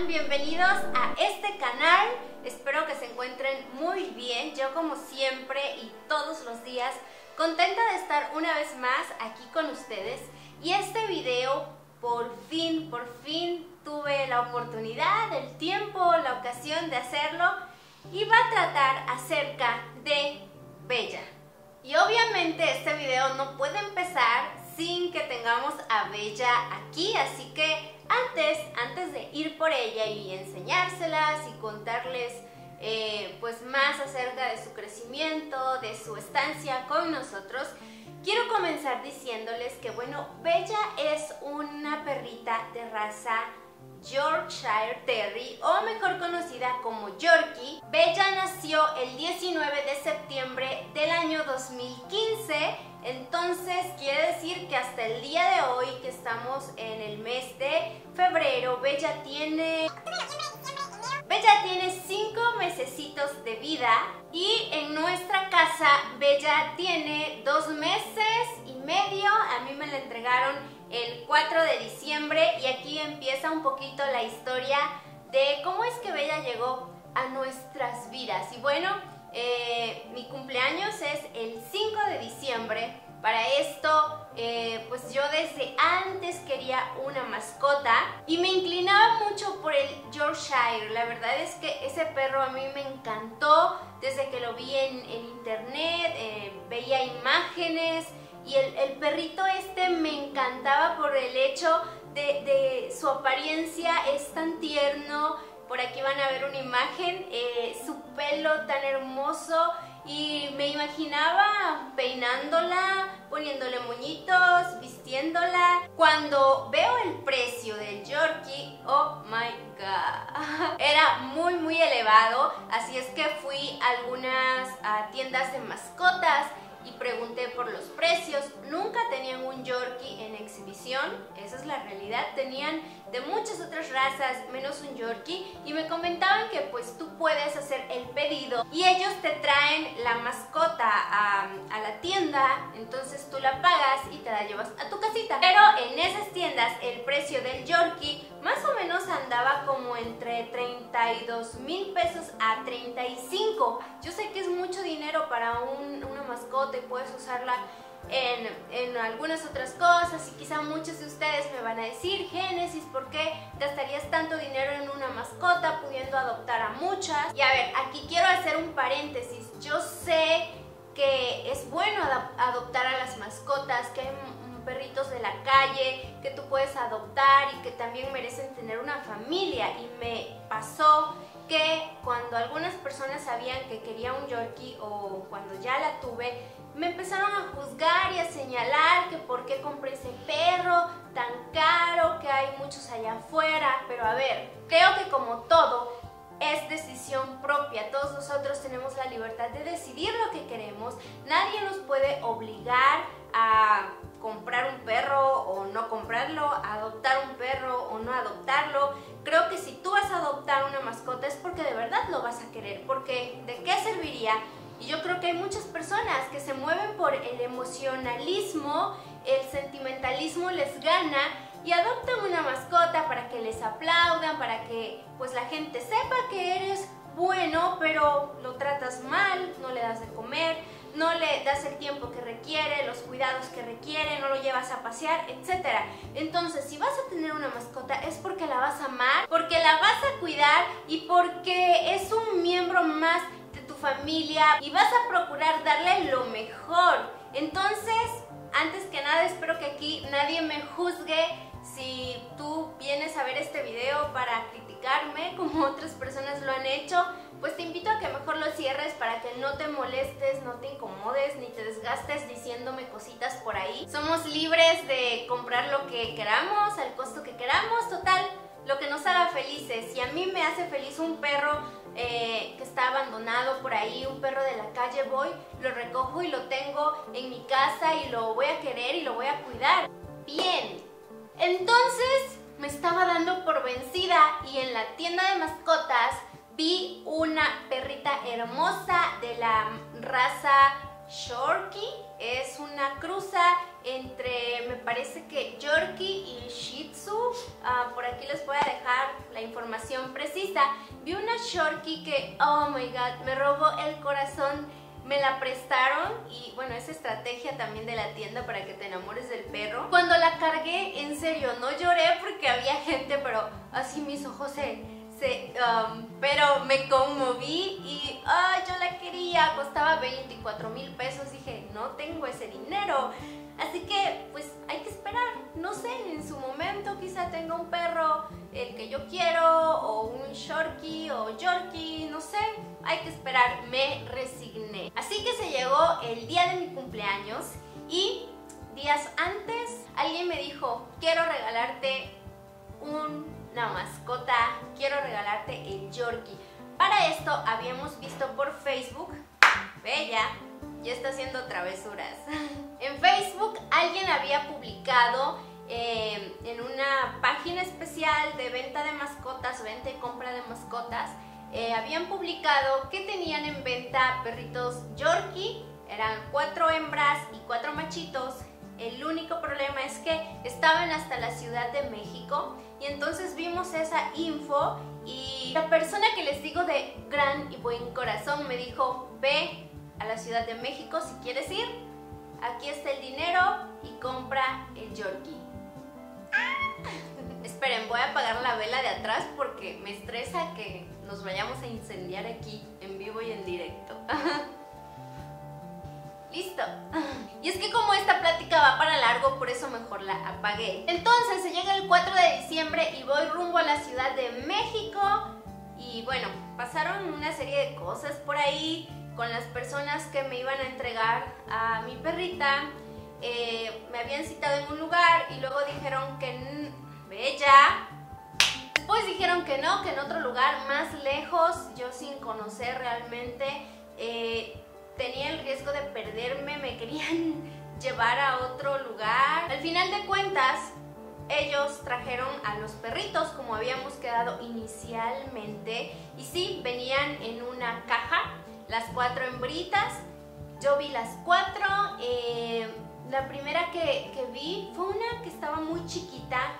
están? Bienvenidos a este canal. Espero que se encuentren muy bien. Yo, como siempre y todos los días, contenta de estar una vez más aquí con ustedes. Y este video, por fin tuve la oportunidad, el tiempo, la ocasión de hacerlo. Y va a tratar acerca de Bella. Y obviamente este video no puede empezar sin que tengamos a Bella aquí, así que antes de ir por ella y enseñárselas y contarles pues más acerca de su crecimiento, de su estancia con nosotros, quiero comenzar diciéndoles que bueno, Bella es una perrita de raza Yorkshire Terrier, o mejor conocida como Yorkie. Bella nació el 19 de septiembre del año 2015, entonces quiere decir que hasta el día de hoy, que estamos en el mes de febrero, Bella tiene 5 mesecitos de vida, y en nuestra casa Bella tiene 2 meses y medio. A mí me la entregaron el 4 de diciembre y aquí empieza un poquito la historia de cómo es que Bella llegó a nuestras vidas. Y bueno, mi cumpleaños es el 5 de diciembre. Para esto, pues yo desde antes quería una mascota y me inclinaba mucho por el Yorkshire. La verdad es que ese perro a mí me encantó desde que lo vi en internet, veía imágenes. Y el perrito este me encantaba por el hecho de su apariencia, es tan tierno. Por aquí van a ver una imagen, su pelo tan hermoso, y me imaginaba peinándola, poniéndole moñitos, vistiéndola. Cuando veo el precio del Yorkie, oh my god, era muy elevado, así es que fui a algunas tiendas de mascotas y pregunté por los precios. Nunca tenían un Yorkie en exhibición, esa es la realidad. Tenían de muchas otras razas menos un Yorkie, y me comentaban que pues tú puedes hacer el pedido y ellos te traen la mascota a la tienda, entonces tú la pagas y te la llevas a tu casita. Pero en esas tiendas el precio del Yorkie más o menos andaba como entre 32,000 pesos a 35. Yo sé que es mucho dinero para una mascota y puedes usarla en algunas otras cosas, y quizá muchos de ustedes me van a decir: Génesis, ¿por qué gastarías tanto dinero en una mascota pudiendo adoptar a muchas? Y a ver, aquí quiero hacer un paréntesis. Yo sé que es bueno adoptar a las mascotas, que hay perritos de la calle que tú puedes adoptar y que también merecen tener una familia. Y me pasó que cuando algunas personas sabían que quería un Yorkie, o cuando ya la tuve, me empezaron a juzgar y a señalar que por qué compré ese perro tan caro, que hay muchos allá afuera. Pero a ver, creo que como todo es decisión propia. Todos nosotros tenemos la libertad de decidir lo que queremos. Nadie nos puede obligar a comprar un perro o no comprarlo, a adoptar un perro o no adoptarlo. Creo que si tú vas a adoptar una mascota es porque de verdad lo vas a querer, porque ¿de qué serviría? Y yo creo que hay muchas personas que se mueven por el emocionalismo, el sentimentalismo les gana, y adoptan una mascota para que les aplaudan, para que pues la gente sepa que eres bueno, pero lo tratas mal, no le das de comer, no le das el tiempo que requiere, los cuidados que requiere, no lo llevas a pasear, etc. Entonces, si vas a tener una mascota es porque la vas a amar, porque la vas a cuidar y porque es un miembro más de tu familia y vas a procurar darle lo mejor. Entonces, antes que nada, espero que aquí nadie me juzgue si tú vienes a ver este video para criticarme como otras personas lo han hecho. Pues te invito a que mejor lo cierres para que no te molestes, no te incomodes, ni te desgastes diciéndome cositas por ahí. Somos libres de comprar lo que queramos, al costo que queramos, total, lo que nos haga felices. Si a mí me hace feliz un perro que está abandonado por ahí, un perro de la calle, voy, lo recojo y lo tengo en mi casa y lo voy a querer y lo voy a cuidar. Bien, entonces me estaba dando por vencida y en la tienda de mascotas vi una perrita hermosa de la raza Yorkie. Es una cruza entre, me parece que Yorkie y Shih Tzu. Por aquí les voy a dejar la información precisa. Vi una Yorkie que, oh my god, me robó el corazón. Me la prestaron y bueno, es estrategia también de la tienda para que te enamores del perro. Cuando la cargué, en serio, no lloré porque había gente, pero así mis ojos pero me conmoví y yo la quería. Costaba 24,000 pesos. Dije, no tengo ese dinero. Así que pues hay que esperar, no sé, en su momento quizá tenga un perro el que yo quiero, o un Shorkie o Yorkie, no sé, hay que esperar. Me resigné. Así que se llegó el día de mi cumpleaños y días antes alguien me dijo, quiero regalarte una mascota, quiero regalarte el Yorkie. Para esto habíamos visto por Facebook, Bella ya está haciendo travesuras. En Facebook alguien había publicado en una página especial de venta de mascotas, venta y compra de mascotas, habían publicado que tenían en venta perritos Yorkie. Eran 4 hembras y 4 machitos. El único problema es que estaban hasta la Ciudad de México y entonces vimos esa info y la persona que les digo de gran y buen corazón me dijo, ve a la Ciudad de México si quieres ir, aquí está el dinero y compra el Yorkie. Esperen, voy a apagar la vela de atrás porque me estresa que nos vayamos a incendiar aquí en vivo y en directo. Listo. Y es que como esta plática va para largo, por eso mejor la apagué. Entonces se llega el 4 de diciembre y voy rumbo a la Ciudad de México. Y bueno, pasaron una serie de cosas por ahí con las personas que me iban a entregar a mi perrita. Me habían citado en un lugar y luego dijeron que Bella. Después dijeron que no, que en otro lugar más lejos, yo sin conocer realmente. Tenía el riesgo de perderme, me querían llevar a otro lugar. Al final de cuentas, ellos trajeron a los perritos como habíamos quedado inicialmente. Y sí, venían en una caja, las 4 hembritas. Yo vi las 4. La primera que vi fue una que estaba muy chiquita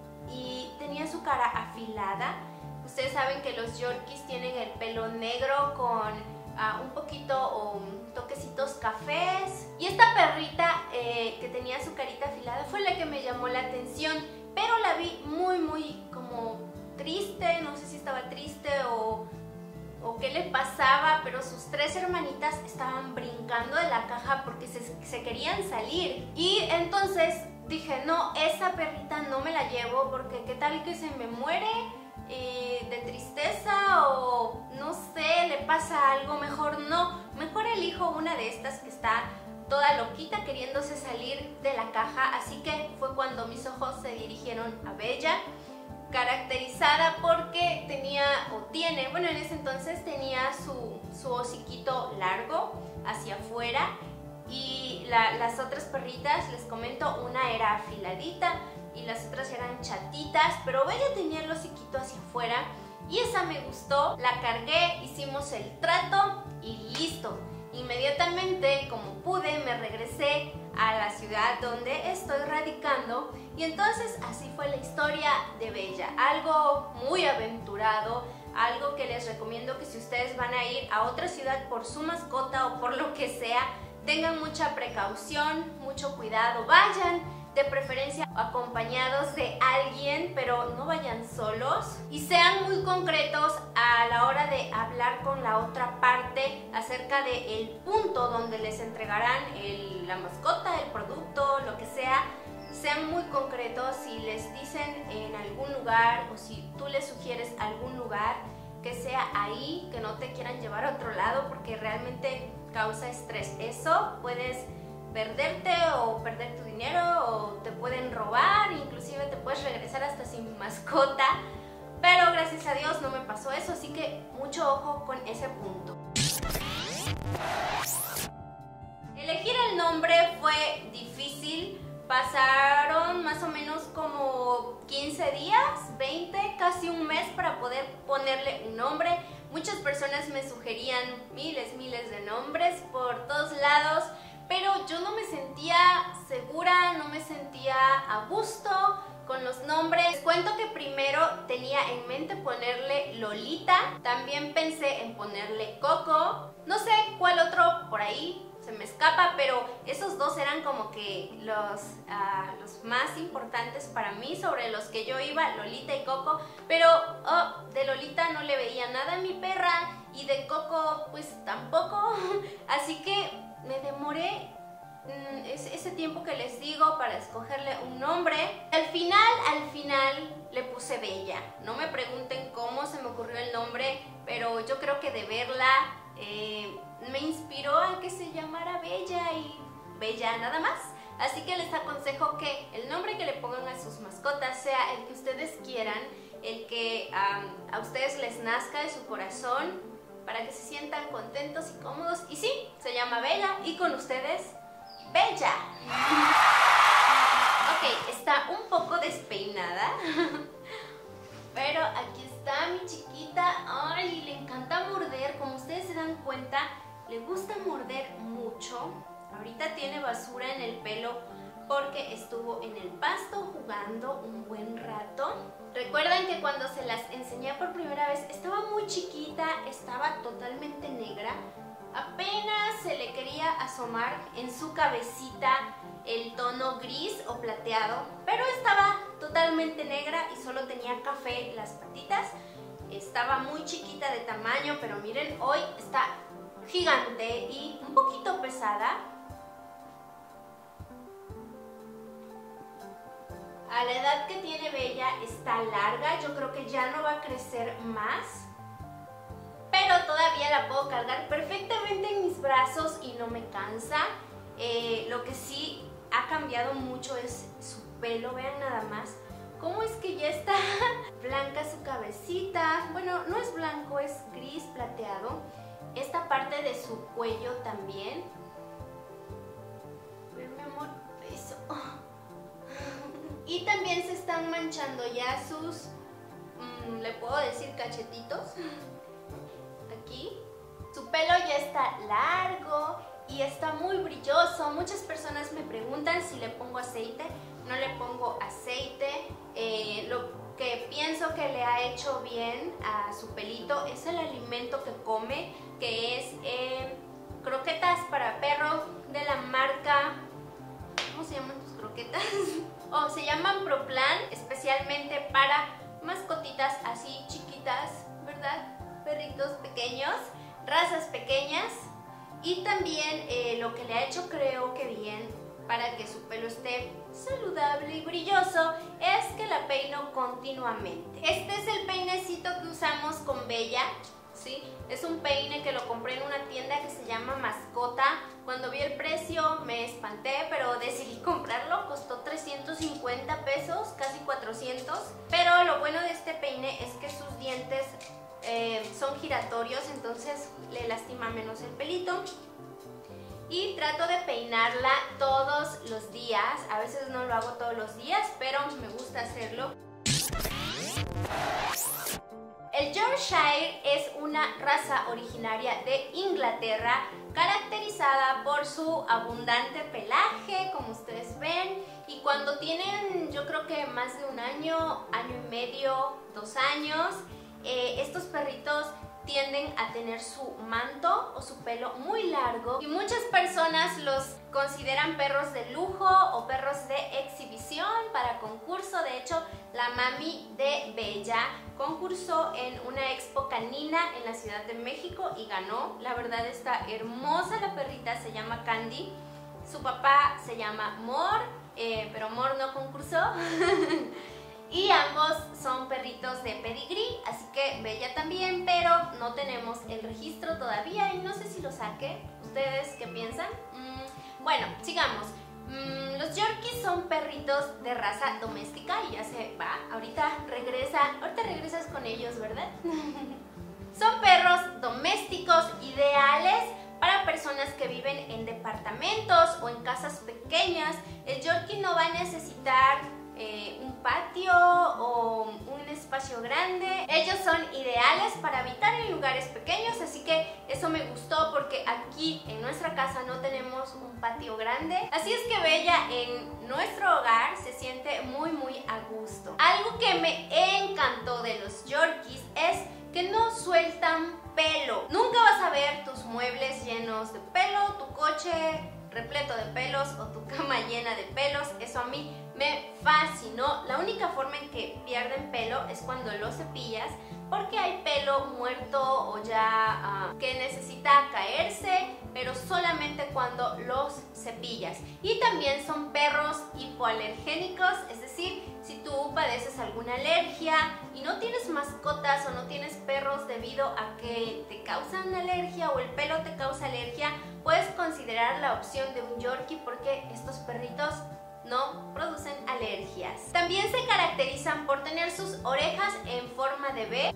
y tenía su cara afilada. Ustedes saben que los Yorkies tienen el pelo negro con un poquito o toquecitos cafés. Y esta perrita que tenía su carita afilada fue la que me llamó la atención, pero la vi muy como triste. No sé si estaba triste o qué le pasaba, pero sus 3 hermanitas estaban brincando de la caja porque se querían salir. Y entonces dije, no, esa perrita no me la llevo porque qué tal que se me muere de tristeza o no sé, le pasa algo. Mejor no, mejor elijo una de estas que está toda loquita queriéndose salir de la caja. Así que fue cuando mis ojos se dirigieron a Bella, caracterizada porque tenía o tiene, bueno, en ese entonces tenía su hociquito largo hacia afuera. Y las otras perritas, les comento, una era afiladita y las otras eran chatitas, pero Bella tenía el hociquito hacia afuera y esa me gustó. La cargué, hicimos el trato y listo. Inmediatamente, como pude, me regresé a la ciudad donde estoy radicando y entonces así fue la historia de Bella. Algo muy aventurado, algo que les recomiendo que si ustedes van a ir a otra ciudad por su mascota o por lo que sea, tengan mucha precaución, mucho cuidado. Vayan de preferencia acompañados de alguien, pero no vayan solos. Y sean muy concretos a la hora de hablar con la otra parte acerca del punto donde les entregarán la mascota, el producto, lo que sea. Sean muy concretos. Si les dicen en algún lugar o si tú les sugieres algún lugar, que sea ahí, que no te quieran llevar a otro lado porque realmente causa estrés. Eso puedes perderte o perder tu dinero o te pueden robar, inclusive te puedes regresar hasta sin mascota, pero gracias a Dios no me pasó eso, así que mucho ojo con ese punto. Elegir el nombre fue difícil. Pasaron más o menos como 15 días, 20, casi un mes para poder ponerle un nombre. Muchas personas me sugerían miles de nombres por todos lados, pero yo no me sentía segura, no me sentía a gusto con los nombres. Les cuento que primero tenía en mente ponerle Lolita, también pensé en ponerle Coco, no sé cuál otro por ahí se me escapa, pero esos dos eran como que los más importantes para mí, sobre los que yo iba, Lolita y Coco, pero de Lolita no le veía nada a mi perra y de Coco pues tampoco, así que me demoré ese tiempo que les digo para escogerle un nombre. Al final le puse Bella. No me pregunten cómo se me ocurrió el nombre, pero yo creo que de verla me inspiró a que se llamara Bella y Bella nada más. Así que les aconsejo que el nombre que le pongan a sus mascotas sea el que ustedes quieran, el que a ustedes les nazca de su corazón, para que se sientan contentos y cómodos. Y sí, se llama Bella y con ustedes, Bella. Ok, está un poco despeinada, pero aquí está mi chiquita. Ay, le encanta morder, como ustedes se dan cuenta, le gusta morder mucho. Ahorita tiene basura en el pelo porque estuvo en el pasto jugando un buen rato. Recuerdan que cuando se las enseñé por primera vez estaba muy chiquita, estaba totalmente negra. Apenas se le quería asomar en su cabecita el tono gris o plateado, pero estaba totalmente negra y solo tenía café las patitas. Estaba muy chiquita de tamaño, pero miren, hoy está gigante y un poquito pesada. A la edad que tiene Bella está larga, yo creo que ya no va a crecer más, pero todavía la puedo cargar perfectamente en mis brazos y no me cansa. Lo que sí ha cambiado mucho es su pelo, vean nada más cómo es que ya está blanca su cabecita. Bueno, no es blanco, es gris plateado. Esta parte de su cuello también. Ven, mi amor, eso. Y también se están manchando ya sus, le puedo decir, cachetitos. Aquí. Su pelo ya está largo y está muy brilloso. Muchas personas me preguntan si le pongo aceite. No le pongo aceite. Lo que pienso que le ha hecho bien a su pelito es el alimento que come, que es croquetas para perro de la marca... ¿Cómo se llaman tus croquetas? Se llaman Proplan, especialmente para mascotitas así chiquitas, ¿verdad? Perritos pequeños, razas pequeñas. Y también lo que le ha hecho, creo que bien, para que su pelo esté saludable y brilloso, es que la peino continuamente. Este es el peinecito que usamos con Bella, ¿sí? Es un peine que lo compré en una tienda que se llama Mascota. Cuando vi el precio me espanté, pero decidí comprarlo. Costó 350 pesos, casi 400. Pero lo bueno de este peine es que sus dientes son giratorios, entonces le lastima menos el pelito. Y trato de peinarla todos los días. A veces no lo hago todos los días, pero me gusta hacerlo. El Yorkshire es una raza originaria de Inglaterra, caracterizada por su abundante pelaje, como ustedes ven. Y cuando tienen, yo creo que más de un año, año y medio, 2 años, estos perritos tienden a tener su manto o su pelo muy largo y muchas personas los consideran perros de lujo o perros de exhibición para concurso. De hecho, la mami de Bella concursó en una expo canina en la Ciudad de México y ganó. La verdad está hermosa la perrita, se llama Candy. Su papá se llama Mor, pero Mor no concursó. Y ambos son perritos de pedigrí, así que Bella también, pero no tenemos el registro todavía y no sé si lo saque. ¿Ustedes qué piensan? Bueno, sigamos. Los Yorkies son perritos de raza doméstica y ya se va. Ahorita regresas con ellos, ¿verdad? Son perros domésticos ideales para personas que viven en departamentos o en casas pequeñas. El Yorkie no va a necesitar un patio o un espacio espacio grande. Ellos son ideales para habitar en lugares pequeños, así que eso me gustó porque aquí en nuestra casa no tenemos un patio grande. Así es que Bella en nuestro hogar se siente muy a gusto. Algo que me encantó de los Yorkies es que no sueltan pelo. Nunca vas a ver tus muebles llenos de pelo, tu coche repleto de pelos o tu cama llena de pelos. Eso a mí me fascinó. La única forma en que pierden pelo es cuando los cepillas, porque hay pelo muerto o ya que necesita caerse, pero solamente cuando los cepillas. Y también son perros hipoalergénicos, es decir, si tú padeces alguna alergia y no tienes mascotas o no tienes perros debido a que te causan alergia o el pelo te causa alergia, puedes considerar la opción de un Yorkie porque estos perritos no producen alergias. También se caracterizan por tener sus orejas en forma de V.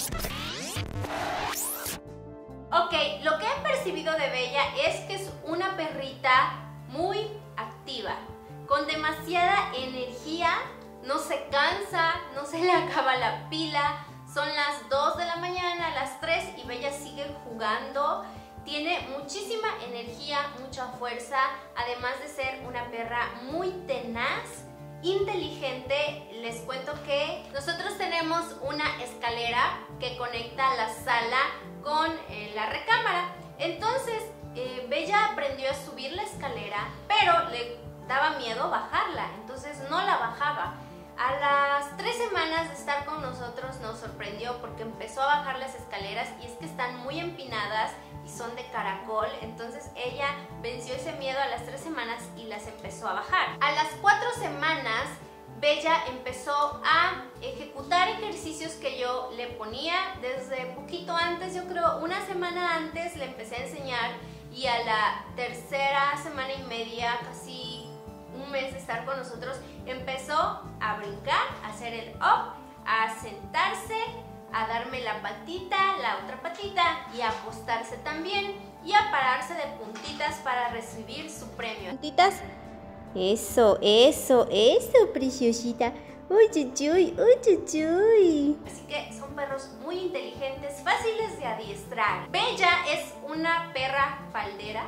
Ok, lo que he percibido de Bella es que es una perrita muy activa, con demasiada energía, no se cansa, no se le acaba la pila. Son las 2 de la mañana, las 3 y Bella sigue jugando. Tiene muchísima energía, mucha fuerza, además de ser una perra muy tenaz, inteligente. Les cuento que nosotros tenemos una escalera que conecta la sala con la recámara. Entonces Bella aprendió a subir la escalera, pero le daba miedo bajarla, entonces no la bajaba. A las 3 semanas de estar con nosotros nos sorprendió porque empezó a bajar las escaleras y es que están muy empinadas y son de caracol, entonces ella venció ese miedo a las 3 semanas y las empezó a bajar. A las 4 semanas Bella empezó a ejecutar ejercicios que yo le ponía desde poquito antes, yo creo una semana antes le empecé a enseñar, y a la tercera semana y media, casi un mes de estar con nosotros, empezó a brincar, a hacer el up, a sentarse, a darme la patita, la otra patita y a acostarse también y a pararse de puntitas para recibir su premio. Puntitas. Eso, preciosita. Uy, uy, uy, uy, uy. Así que son perros muy inteligentes, fáciles de adiestrar. Bella es una perra falduda.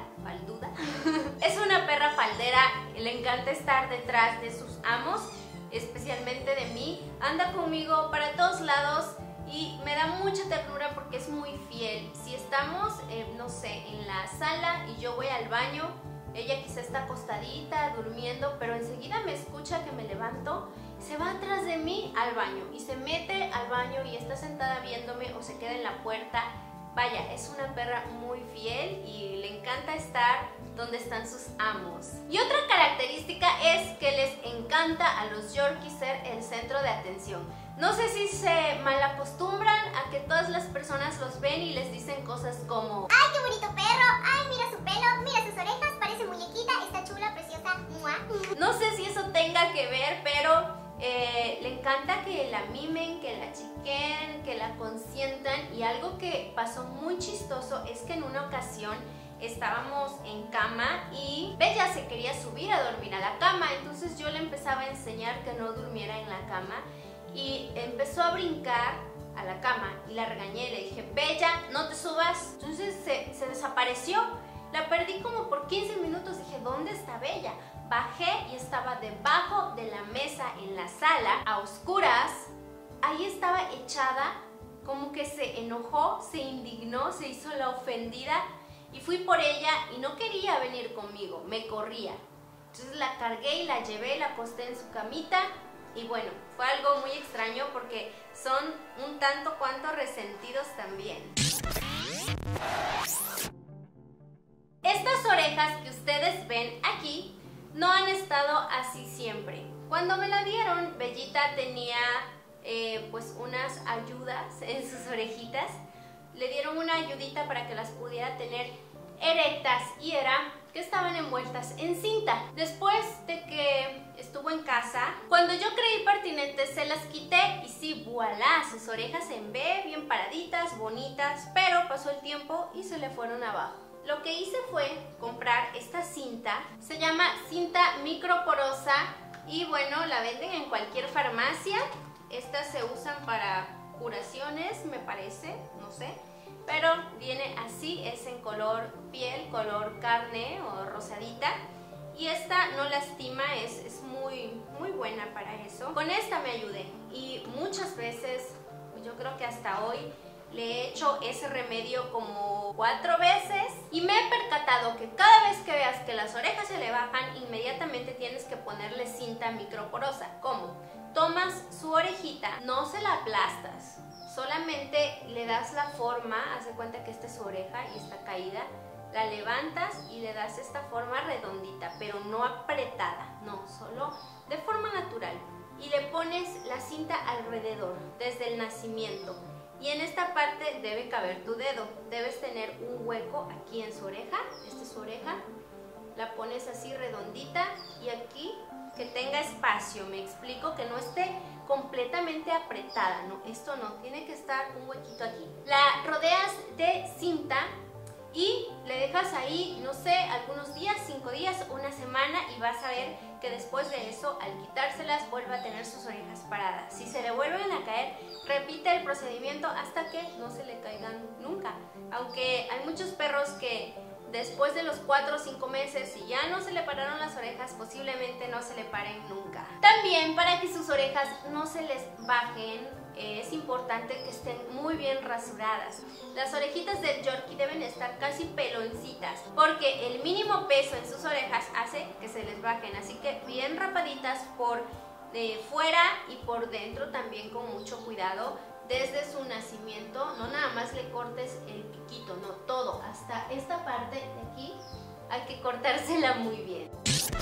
Es una perra faldera, le encanta estar detrás de sus amos, especialmente de mí. Anda conmigo para todos lados y me da mucha ternura porque es muy fiel. Si estamos, no sé, en la sala y yo voy al baño, ella quizá está acostadita, durmiendo, pero enseguida me escucha que me levanto, se va atrás de mí al baño y se mete al baño y está sentada viéndome o se queda en la puerta. Vaya, es una perra muy fiel y le encanta estar donde están sus amos. Y otra característica es que les encanta a los Yorkies ser el centro de atención. No sé si se malacostumbran a que todas las personas los ven y les dicen cosas como: ¡ay, qué bonito perro! ¡Ay, mira su pelo! ¡Mira sus orejas! Parece muñequita, está chula, preciosa. ¡Mua! No sé si eso tenga que ver, pero le encanta que la mimen, que la chiquen, que la consientan. Y algo que pasó muy chistoso es que en una ocasión estábamos en cama y Bella se quería subir a dormir a la cama, entonces yo le empezaba a enseñar que no durmiera en la cama y empezó a brincar a la cama y la regañé, le dije: Bella, no te subas. Entonces se desapareció, la perdí como por 15 minutos, dije: ¿dónde está Bella? Bajé y estaba debajo de la mesa en la sala, a oscuras. Ahí estaba echada, como que se enojó, se indignó, se hizo la ofendida y fui por ella y no quería venir conmigo, me corría. Entonces la cargué y la llevé, la acosté en su camita y bueno, fue algo muy extraño porque son un tanto cuanto resentidos también. Estas orejas que ustedes ven aquí no han estado así siempre. Cuando me la dieron, Bellita tenía pues unas ayudas en sus orejitas. Le dieron una ayudita para que las pudiera tener erectas y era que estaban envueltas en cinta. Después de que estuvo en casa, cuando yo creí pertinente se las quité y sí, voilà, sus orejas en V, bien paraditas, bonitas, pero pasó el tiempo y se le fueron abajo. Lo que hice fue comprar esta cinta, se llama cinta microporosa y bueno, la venden en cualquier farmacia. Estas se usan para curaciones, me parece, no sé. Pero viene así, es en color piel, color carne o rosadita. Y esta no lastima, es muy buena para eso. Con esta me ayudé y muchas veces, yo creo que hasta hoy, le he hecho ese remedio como 4 veces y me he percatado que cada vez que veas que las orejas se le bajan, inmediatamente tienes que ponerle cinta microporosa. ¿Cómo? Tomas su orejita, no se la aplastas, solamente le das la forma, haz de cuenta que esta es su oreja y está caída, la levantas y le das esta forma redondita, pero no apretada, no, solo de forma natural. Y le pones la cinta alrededor, desde el nacimiento. Y en esta parte debe caber tu dedo. Debes tener un hueco aquí en su oreja. Esta es su oreja. La pones así redondita y aquí que tenga espacio. Me explico, que no esté completamente apretada. No, esto no, tiene que estar un huequito aquí. La rodeas de cinta y le dejas ahí, no sé, algunos días, 5 días, una semana, y vas a ver que después de eso, al quitárselas, vuelve a tener sus orejas paradas. Si se le vuelven a caer, repite el procedimiento hasta que no se le caigan nunca. Aunque hay muchos perros que después de los 4 o 5 meses, si ya no se le pararon las orejas, posiblemente no se le paren nunca. También, para que sus orejas no se les bajen, es importante que estén muy bien rasuradas. Las orejitas del Yorkie deben estar casi peloncitas, porque el mínimo peso en sus orejas hace que se les bajen. Así que bien rapaditas por fuera y por dentro, también con mucho cuidado. Desde su nacimiento, no nada más le cortes el piquito, no, todo, hasta esta parte de aquí hay que cortársela muy bien.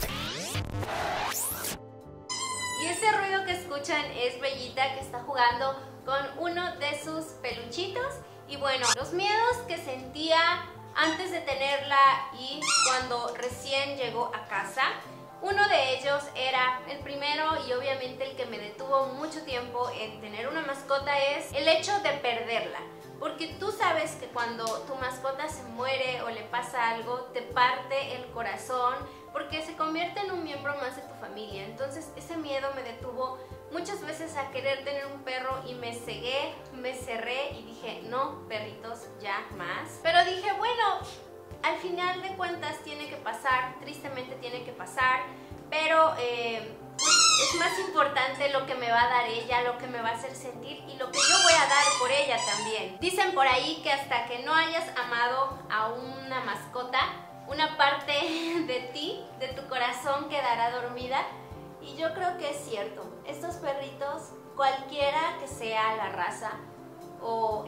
Y ese ruido que escuchan es Bellita, que está jugando con uno de sus peluchitos. Y bueno, los miedos que sentía antes de tenerla y cuando recién llegó a casa, uno de ellos era el primero y obviamente el que me detuvo mucho tiempo en tener una mascota, es el hecho de perderla. Porque tú sabes que cuando tu mascota se muere o le pasa algo, te parte el corazón, porque se convierte en un miembro más de tu familia. Entonces ese miedo me detuvo muchas veces a querer tener un perro y me cegué, me cerré y dije, no, perritos, ya más. Pero dije, bueno, al final de cuentas tiene que pasar, tristemente tiene que pasar, pero es más importante lo que me va a dar ella, lo que me va a hacer sentir y lo que yo voy a dar por ella también. Dicen por ahí que hasta que no hayas amado a una mascota, una parte de ti, de tu corazón, quedará dormida. Y yo creo que es cierto. Estos perritos, cualquiera que sea la raza o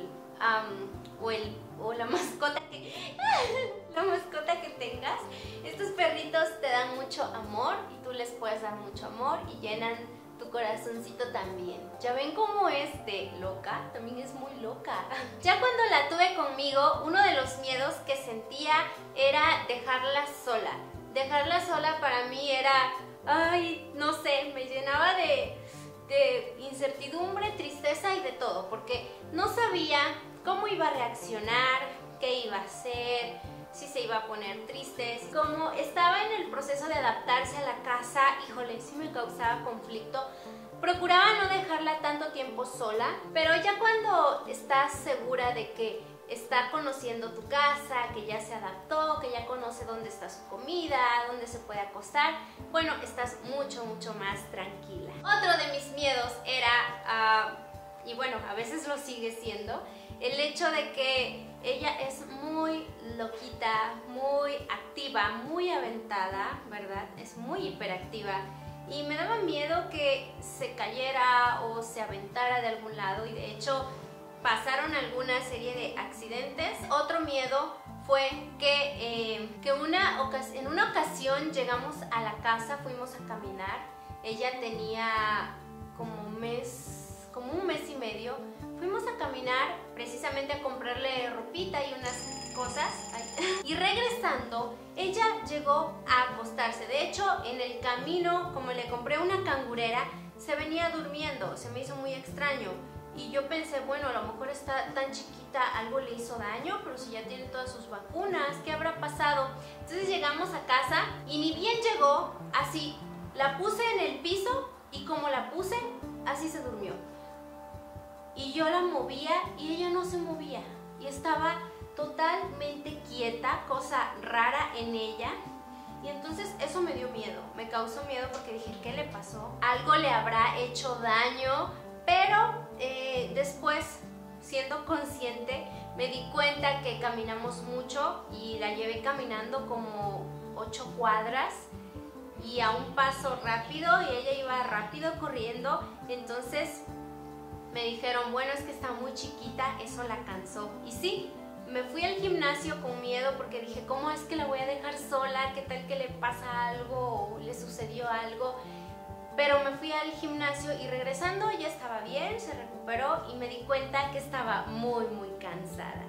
la mascota que tengas, estos perritos te dan mucho amor y tú les puedes dar mucho amor y llenan tu corazoncito también. ¿Ya ven cómo es de loca? También es muy loca. Ya cuando la tuve conmigo, uno de los miedos que sentía era dejarla sola. Dejarla sola para mí era, ay, no sé, me llenaba de incertidumbre, tristeza y de todo, porque no sabía cómo iba a reaccionar, qué iba a hacer, si se iba a poner triste. Como estaba en el proceso de adaptarse a la casa, híjole, sí me causaba conflicto. Procuraba no dejarla tanto tiempo sola, pero ya cuando estás segura de que está conociendo tu casa, que ya se adaptó, que ya conoce dónde está su comida, dónde se puede acostar, bueno, estás mucho más tranquila. Otro de mis miedos era, y bueno, a veces lo sigue siendo, el hecho de que ella es muy loquita, muy activa, muy aventada, ¿verdad? Es muy hiperactiva y me daba miedo que se cayera o se aventara de algún lado, y de hecho pasaron alguna serie de accidentes. Otro miedo fue que en una ocasión llegamos a la casa, fuimos a caminar, ella tenía como un mes y medio, fuimos a caminar precisamente a comprarle ropita y unas cosas, y regresando ella llegó a acostarse. De hecho, en el camino, como le compré una cangurera, se venía durmiendo, se me hizo muy extraño. Y yo pensé, bueno, a lo mejor está tan chiquita, algo le hizo daño, pero si ya tiene todas sus vacunas, ¿qué habrá pasado? Entonces llegamos a casa y ni bien llegó, así, la puse en el piso y como la puse, así se durmió. Y yo la movía y ella no se movía. Y estaba totalmente quieta, cosa rara en ella. Y entonces eso me dio miedo, me causó miedo porque dije, ¿qué le pasó? Algo le habrá hecho daño, pero después, siendo consciente, me di cuenta que caminamos mucho y la llevé caminando como 8 cuadras y a un paso rápido y ella iba rápido corriendo. Entonces me dijeron, bueno, es que está muy chiquita, eso la cansó. Y sí, me fui al gimnasio con miedo porque dije, ¿cómo es que la voy a dejar sola? ¿Qué tal que le pasa algo o le sucedió algo? Pero me fui al gimnasio y regresando ya estaba bien, se recuperó y me di cuenta que estaba muy cansada.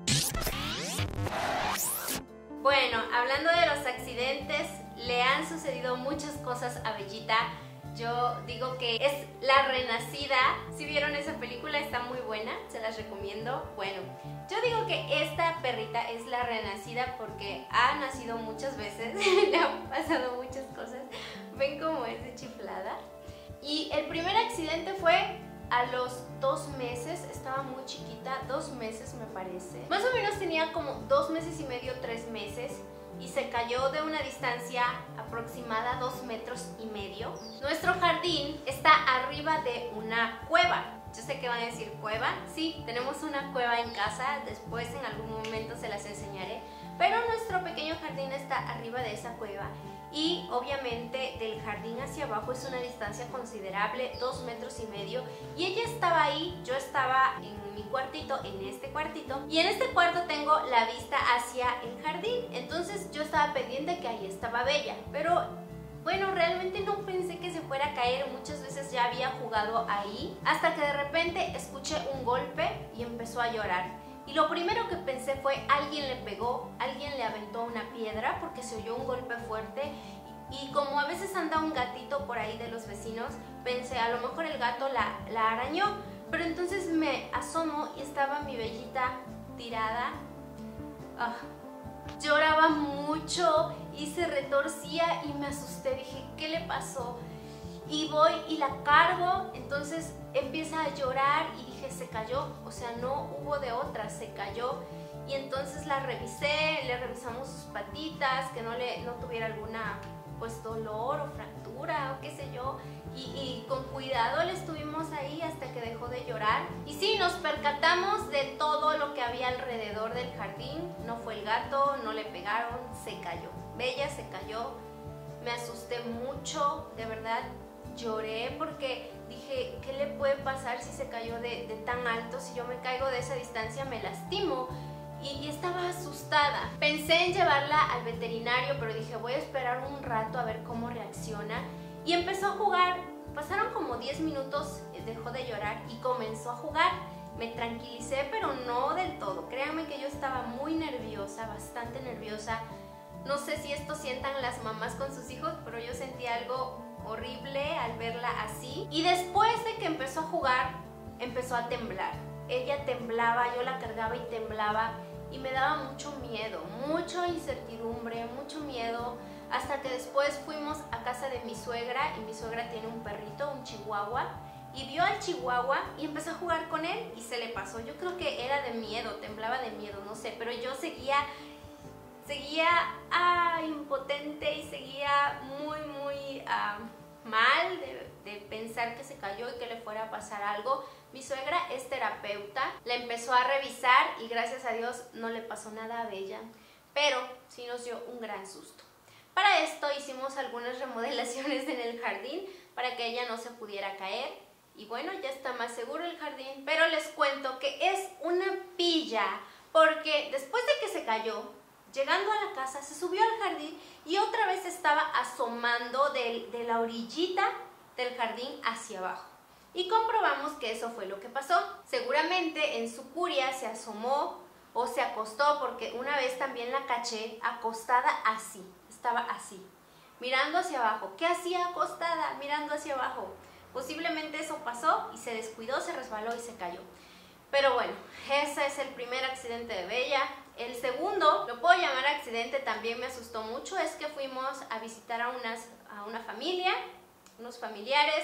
Bueno, hablando de los accidentes, le han sucedido muchas cosas a Bellita. Yo digo que es la renacida. Si vieron esa película, está muy buena, se las recomiendo. Bueno, yo digo que esta perrita es la renacida porque ha nacido muchas veces, le han pasado muchas cosas. Ven cómo es de chiflada. Y el primer accidente fue a los 2 meses, estaba muy chiquita, 2 meses me parece. Más o menos tenía como 2 meses y medio, 3 meses. Y se cayó de una distancia aproximada 2,5 metros. Nuestro jardín está arriba de una cueva. Yo sé que van a decir cueva. Sí, tenemos una cueva en casa. Después en algún momento se las enseñaré. Pero nuestro pequeño jardín está arriba de esa cueva. Y obviamente del jardín hacia abajo es una distancia considerable, 2,5 metros. Y ella estaba ahí, yo estaba en mi cuartito, en este cuartito. Y en este cuarto tengo la vista hacia el jardín. Entonces yo estaba pendiente que ahí estaba Bella. Pero bueno, realmente no pensé que se fuera a caer. Muchas veces ya había jugado ahí. Hasta que de repente escuché un golpe y empezó a llorar. Y lo primero que pensé fue, alguien le pegó, alguien le aventó una piedra porque se oyó un golpe fuerte. Y como a veces anda un gatito por ahí de los vecinos, pensé, a lo mejor el gato la arañó. Pero entonces me asomo y estaba mi Bellita tirada. Lloraba mucho y se retorcía y me asusté. Dije, ¿qué le pasó? Y voy y la cargo, entonces empieza a llorar y dije, se cayó, o sea, no hubo de otra, se cayó. Y entonces la revisé, le revisamos sus patitas, que no tuviera alguna pues dolor o fractura o qué sé yo. Y con cuidado le estuvimos ahí hasta que dejó de llorar. Y sí, nos percatamos de todo lo que había alrededor del jardín. No fue el gato, no le pegaron, se cayó. Bella se cayó, me asusté mucho, de verdad. Lloré porque dije, ¿qué le puede pasar si se cayó de tan alto? Si yo me caigo de esa distancia me lastimo. Y estaba asustada. Pensé en llevarla al veterinario, pero dije, voy a esperar un rato a ver cómo reacciona. Y empezó a jugar. Pasaron como 10 minutos, dejó de llorar y comenzó a jugar. Me tranquilicé, pero no del todo. Créanme que yo estaba muy nerviosa, bastante nerviosa. No sé si esto sientan las mamás con sus hijos, pero yo sentí algo horrible al verla así. Y después de que empezó a jugar, empezó a temblar. Ella temblaba, yo la cargaba y temblaba y me daba mucho miedo, mucha incertidumbre, mucho miedo. Hasta que después fuimos a casa de mi suegra y mi suegra tiene un perrito, un chihuahua, y vio al chihuahua y empezó a jugar con él y se le pasó. Yo creo que era de miedo, temblaba de miedo, no sé, pero yo seguía impotente y seguía muy mal de pensar que se cayó y que le fuera a pasar algo. Mi suegra es terapeuta, la empezó a revisar y gracias a Dios no le pasó nada a Bella, pero sí nos dio un gran susto. Para esto hicimos algunas remodelaciones en el jardín para que ella no se pudiera caer y bueno, ya está más seguro el jardín, pero les cuento que es una pilla porque después de que se cayó, llegando a la casa, se subió al jardín y otra vez estaba asomando de la orillita del jardín hacia abajo. Y comprobamos que eso fue lo que pasó. Seguramente en su furia se asomó o se acostó, porque una vez también la caché acostada así, estaba así, mirando hacia abajo. ¿Qué hacía acostada? Mirando hacia abajo. Posiblemente eso pasó y se descuidó, se resbaló y se cayó. Pero bueno, ese es el primer accidente de Bella. El segundo, lo puedo llamar accidente, también me asustó mucho, es que fuimos a visitar a una familia, unos familiares,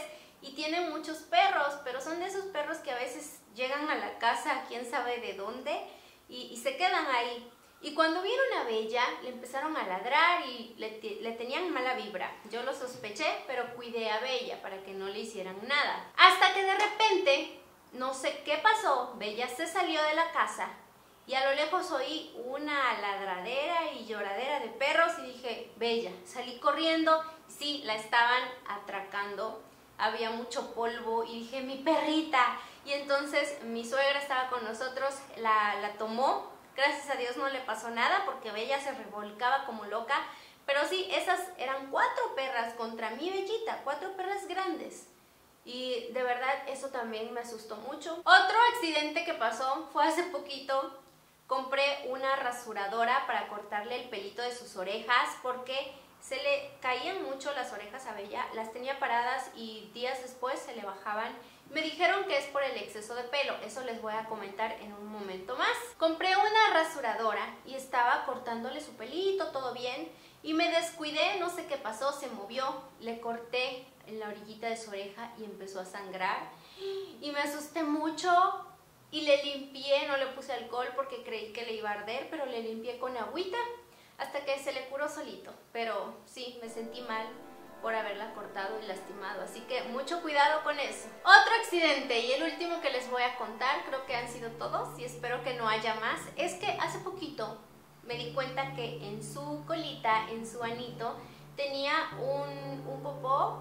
y tiene muchos perros, pero son de esos perros que a veces llegan a la casa, quién sabe de dónde, y se quedan ahí. Y cuando vieron a Bella, le empezaron a ladrar y le tenían mala vibra. Yo lo sospeché, pero cuidé a Bella para que no le hicieran nada. Hasta que de repente, no sé qué pasó, Bella se salió de la casa y a lo lejos oí una ladradera y lloradera de perros y dije, Bella, salí corriendo. Sí, la estaban atracando, había mucho polvo y dije, mi perrita. Y entonces mi suegra estaba con nosotros, la tomó. Gracias a Dios no le pasó nada porque Bella se revolcaba como loca. Pero sí, esas eran 4 perras contra mi Bellita, 4 perras grandes. Y de verdad eso también me asustó mucho. Otro accidente que pasó fue hace poquito. Compré una rasuradora para cortarle el pelito de sus orejas porque se le caían mucho las orejas a Bella. Las tenía paradas y días después se le bajaban. Me dijeron que es por el exceso de pelo, eso les voy a comentar en un momento más. Compré una rasuradora y estaba cortándole su pelito, todo bien, y me descuidé, no sé qué pasó, se movió, le corté en la orillita de su oreja y empezó a sangrar. Y me asusté mucho y le limpié, no le puse alcohol porque creí que le iba a arder, pero le limpié con agüita hasta que se le curó solito. Pero sí, me sentí mal por haberla cortado y lastimado, así que mucho cuidado con eso. Otro accidente y el último que les voy a contar, creo que han sido todos y espero que no haya más, es que hace poquito me di cuenta que en su colita, en su anito, tenía un popó,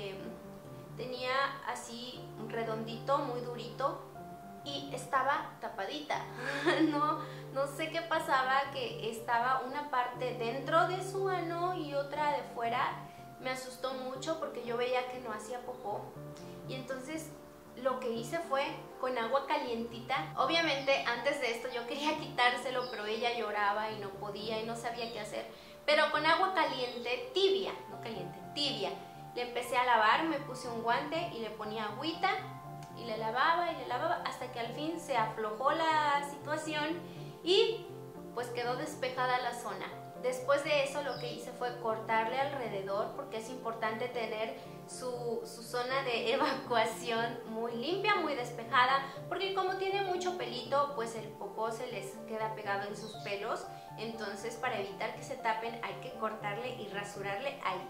tenía así un redondito, muy durito y estaba tapadita. No sé qué pasaba, que estaba una parte dentro de su ano y otra de fuera. Me asustó mucho porque yo veía que no hacía popó y entonces lo que hice fue con agua calientita. Obviamente antes de esto yo quería quitárselo, pero ella lloraba y no podía y no sabía qué hacer. Pero con agua caliente, tibia, no caliente, tibia, le empecé a lavar, me puse un guante y le ponía agüita y le lavaba hasta que al fin se aflojó la situación y pues quedó despejada la zona. Después de eso lo que hice fue cortarle alrededor porque es importante tener su zona de evacuación muy limpia, muy despejada, porque como tiene mucho pelito, pues el popó se les queda pegado en sus pelos. Entonces para evitar que se tapen hay que cortarle y rasurarle ahí.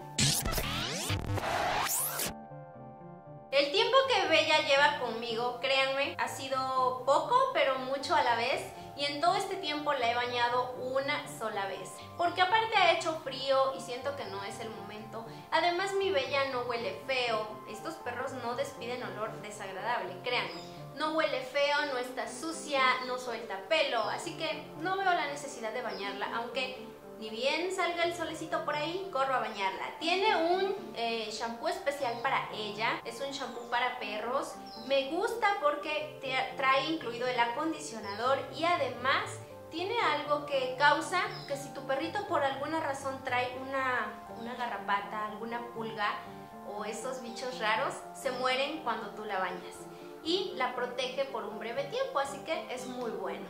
El tiempo que Bella lleva conmigo, créanme, ha sido poco pero mucho a la vez. Y en todo este tiempo la he bañado una sola vez, porque aparte ha hecho frío y siento que no es el momento. Además mi Bella no huele feo, estos perros no despiden olor desagradable, créanme. No huele feo, no está sucia, no suelta pelo, así que no veo la necesidad de bañarla, aunque ni bien salga el solecito por ahí, corro a bañarla. Tiene un shampoo especial para ella, es un shampoo para perros. Me gusta porque trae incluido el acondicionador y además tiene algo que causa que si tu perrito por alguna razón trae una garrapata, alguna pulga o esos bichos raros, se mueren cuando tú la bañas. Y la protege por un breve tiempo, así que es muy bueno.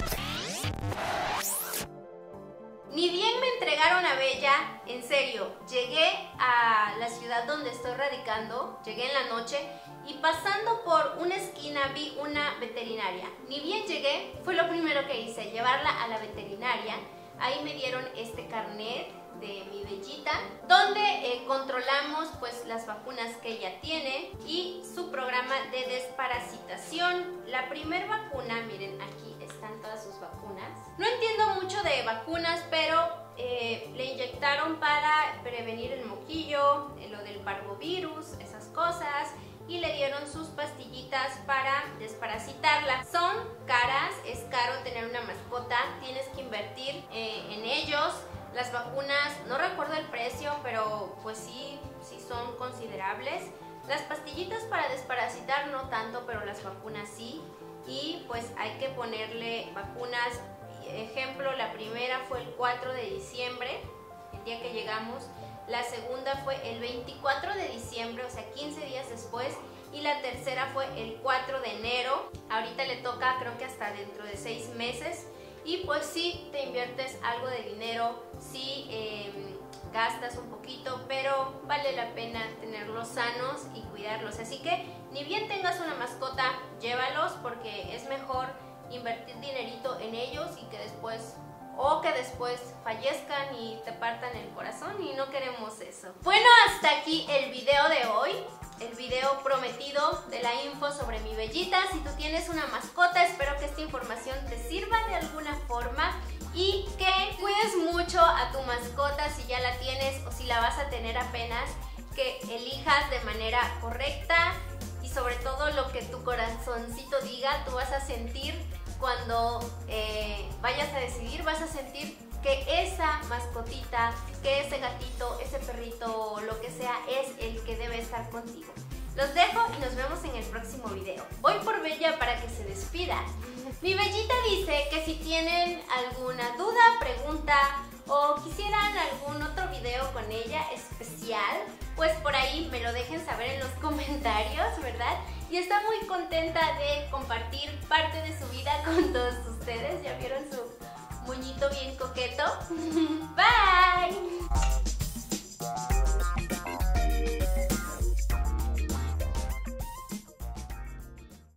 Ni bien me entregaron a Bella, en serio, llegué a la ciudad donde estoy radicando, llegué en la noche y pasando por una esquina vi una veterinaria. Ni bien llegué, fue lo primero que hice, llevarla a la veterinaria. Ahí me dieron este carnet de mi Bellita, donde controlamos pues las vacunas que ella tiene y su programa de desparasitación. La primera vacuna, miren, aquí están todas sus vacunas. No entiendo mucho de vacunas, pero le inyectaron para prevenir el moquillo, lo del parvovirus, esas cosas, y le dieron sus pastillitas para desparasitarla. Son caras, es caro tener una mascota, tienes que invertir en ellos. Las vacunas, no recuerdo el precio, pero pues sí son considerables. Las pastillitas para desparasitar no tanto, pero las vacunas sí. Y pues hay que ponerle vacunas. Ejemplo, la primera fue el 4 de diciembre, el día que llegamos. La segunda fue el 24 de diciembre, o sea 15 días después. Y la tercera fue el 4 de enero. Ahorita le toca, creo que hasta dentro de 6 meses. Y pues sí te inviertes algo de dinero, sí gastas un poquito, pero vale la pena tenerlos sanos y cuidarlos. Así que ni bien tengas una mascota, llévalos, porque es mejor invertir dinerito en ellos y que después fallezcan y te partan el corazón, y no queremos eso. Bueno, hasta aquí el video de hoy, el video prometido de la info sobre mi Bellita. Si tú tienes una mascota, espero que esta información te sirva de alguna forma y que cuides mucho a tu mascota si ya la tienes o si la vas a tener apenas, que elijas de manera correcta y sobre todo lo que tu corazoncito diga. Tú vas a sentir cuando vayas a decidir, vas a sentir que esa mascotita, que ese gatito, ese perrito, lo que sea, es el que debe estar contigo. Los dejo y nos vemos en el próximo video. Voy por Bella para que se despida. Mi Bellita dice que si tienen alguna duda, pregunta o quisieran algún otro video con ella especial, pues por ahí me lo dejen saber en los comentarios, ¿verdad? Y está muy contenta de compartir parte de su vida con todos ustedes. ¿Ya vieron su moñito bien coqueto? Bye.